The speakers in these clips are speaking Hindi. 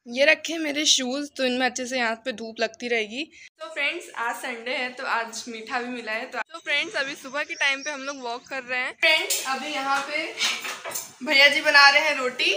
ये रखे मेरे शूज़, तो इनमें अच्छे से यहाँ पे धूप लगती रहेगी। तो फ्रेंड्स आज संडे है तो आज मीठा भी मिला है। तो फ्रेंड्स अभी सुबह के टाइम पे हम लोग वॉक कर रहे हैं। फ्रेंड्स अभी यहाँ पे भैया जी बना रहे हैं रोटी।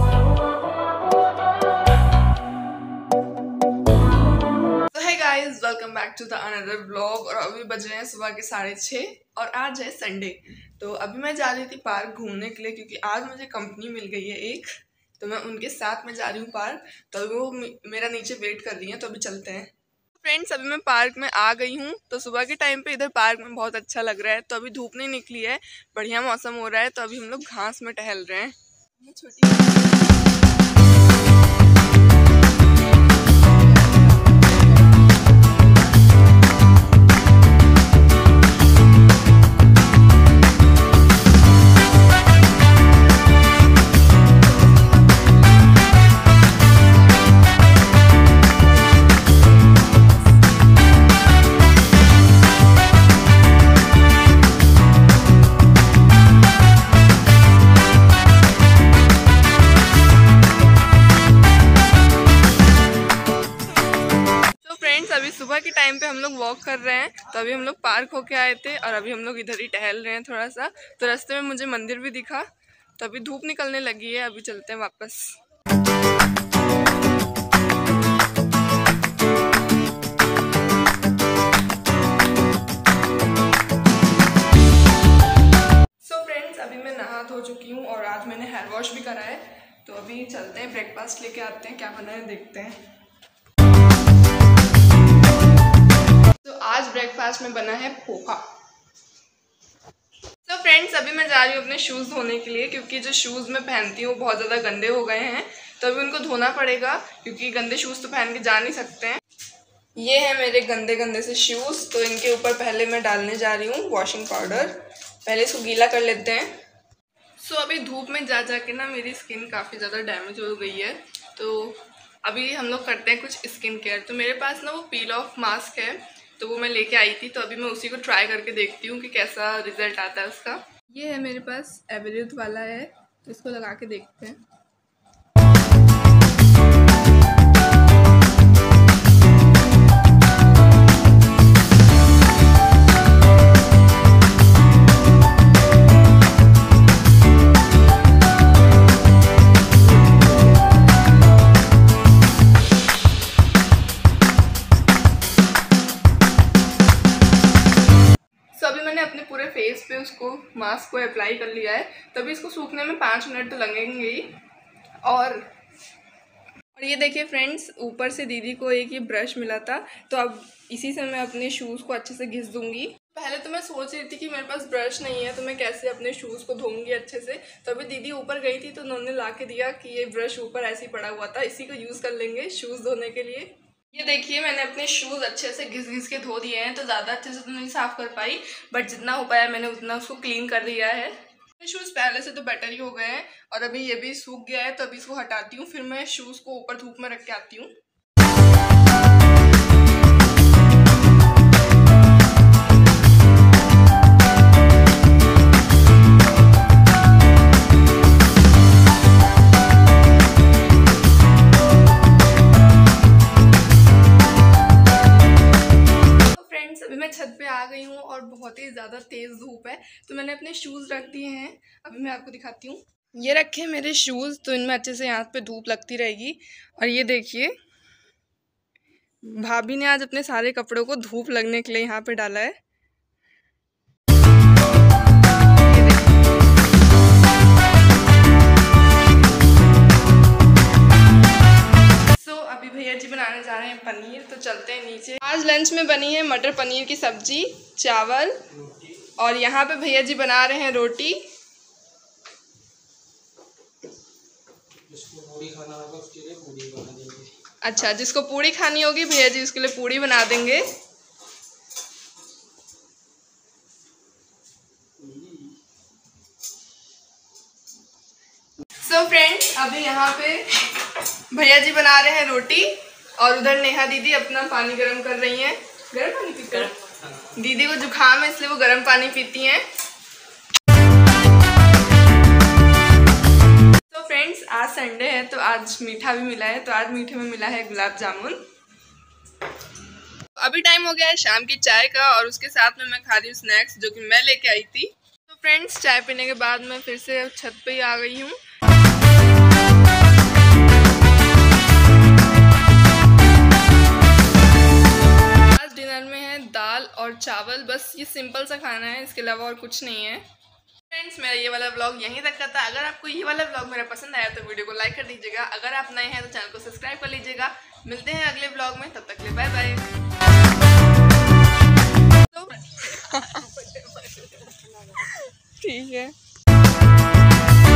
तो है guys, welcome back to the another vlog. और अभी बज रहे हैं सुबह के 6:30 और आज है संडे। तो अभी मैं जा रही थी पार्क घूमने के लिए, क्योंकि आज मुझे कंपनी मिल गई है एक, तो मैं उनके साथ में जा रही हूँ पार्क। तो वो मेरा नीचे वेट कर रही हैं, तो अभी चलते हैं। फ्रेंड्स अभी मैं पार्क में आ गई हूँ। तो सुबह के टाइम पे इधर पार्क में बहुत अच्छा लग रहा है। तो अभी धूप नहीं निकली है, बढ़िया मौसम हो रहा है। तो अभी हम लोग घास में टहल रहे हैं। अभी सुबह के टाइम पे हम लोग वॉक कर रहे हैं। तो अभी हम लोग पार्क होके आए थे और अभी हम लोग इधर ही टहल रहे हैं थोड़ा सा। तो रास्ते में मुझे मंदिर भी दिखा। तो अभी धूप निकलने लगी है, अभी चलते हैं वापस। सो फ्रेंड्स अभी मैं नहा धो चुकी हूँ और आज मैंने हेयर वॉश भी करा है। तो अभी चलते हैं, ब्रेकफास्ट लेके आते हैं, क्या बना है देखते हैं। तो आज ब्रेकफास्ट में बना है पोहा। तो फ्रेंड्स अभी मैं जा रही हूँ अपने शूज़ धोने के लिए, क्योंकि जो शूज़ मैं पहनती हूँ बहुत ज़्यादा गंदे हो गए हैं। तो अभी उनको धोना पड़ेगा, क्योंकि गंदे शूज़ तो पहन के जा नहीं सकते हैं। ये है मेरे गंदे गंदे से शूज़। तो इनके ऊपर पहले मैं डालने जा रही हूँ वॉशिंग पाउडर। पहले इसको गीला कर लेते हैं। सो अभी धूप में जा के ना मेरी स्किन काफ़ी ज़्यादा डैमेज हो गई है। तो अभी हम लोग करते हैं कुछ स्किन केयर। तो मेरे पास ना वो पील ऑफ मास्क है, तो वो मैं लेके आई थी। तो अभी मैं उसी को ट्राई करके देखती हूँ कि कैसा रिजल्ट आता है उसका। ये है मेरे पास एवरेस्ट वाला है, तो इसको लगा के देखते हैं। अपने पूरे फेस पे उसको मास्क को अप्लाई कर लिया है। तभी इसको सूखने में 5 मिनट तो लगेंगे ही। और ये देखिए फ्रेंड्स, ऊपर से दीदी को एक ये ब्रश मिला था, तो अब इसी से मैं अपने शूज़ को अच्छे से घिस दूंगी। पहले तो मैं सोच रही थी कि मेरे पास ब्रश नहीं है, तो मैं कैसे अपने शूज़ को धोऊंगी अच्छे से। तो अभी दीदी ऊपर गई थी, तो उन्होंने ला के दिया कि ये ब्रश ऊपर ऐसे ही पड़ा हुआ था, इसी को यूज़ कर लेंगे शूज़ धोने के लिए। ये देखिए मैंने अपने शूज़ अच्छे से घिस के धो दिए हैं। तो ज़्यादा अच्छे से तो नहीं साफ़ कर पाई, बट जितना हो पाया मैंने उतना उसको क्लीन कर दिया है। शूज़ पहले से तो बेटर ही हो गए हैं और अभी ये भी सूख गया है। तो अभी इसको हटाती हूँ, फिर मैं शूज़ को ऊपर धूप में रख के आती हूँ। छत पे आ गई हूँ और बहुत ही ज़्यादा तेज़ धूप है। तो मैंने अपने शूज़ रख दिए हैं, अभी मैं आपको दिखाती हूँ। ये रखे मेरे शूज़, तो इनमें अच्छे से यहाँ पे धूप लगती रहेगी। और ये देखिए भाभी ने आज अपने सारे कपड़ों को धूप लगने के लिए यहाँ पे डाला है। भैया जी बनाने जा रहे हैं पनीर, तो चलते हैं नीचे। आज लंच में बनी है मटर पनीर की सब्जी, चावल, और यहाँ पे भैया जी बना रहे हैं रोटी। जिसको पूड़ी खाना होगा उसके लिए पूड़ी बना देंगे। अच्छा, जिसको पूड़ी खानी होगी भैया जी उसके लिए पूड़ी बना देंगे। सो फ्रेंड्स अभी यहाँ पे भैया जी बना रहे हैं रोटी और उधर नेहा दीदी अपना पानी गर्म कर रही हैं। गर्म पानी पीती हैं दीदी को जुकाम है, इसलिए वो गर्म पानी पीती हैं। फ्रेंड्स आज संडे है तो आज मीठा भी मिला है, तो आज मीठे में मिला है गुलाब जामुन। अभी टाइम हो गया है शाम की चाय का और उसके साथ में मैं खा रही हूँ स्नैक्स जो कि मैं लेके आई थी। तो फ्रेंड्स चाय पीने के बाद मैं फिर से छत पे ही आ गई हूँ। आज डिनर में है दाल और चावल, बस ये सिंपल सा खाना है, इसके अलावा और कुछ नहीं है। फ्रेंड्स मेरा ये वाला व्लॉग यहीं तक का था। अगर आपको ये वाला व्लॉग मेरा पसंद आया तो वीडियो को लाइक कर दीजिएगा। अगर आप नए हैं तो चैनल को सब्सक्राइब कर लीजिएगा। मिलते हैं अगले व्लॉग में, तब तक के लिए बाय बाय। ठीक है।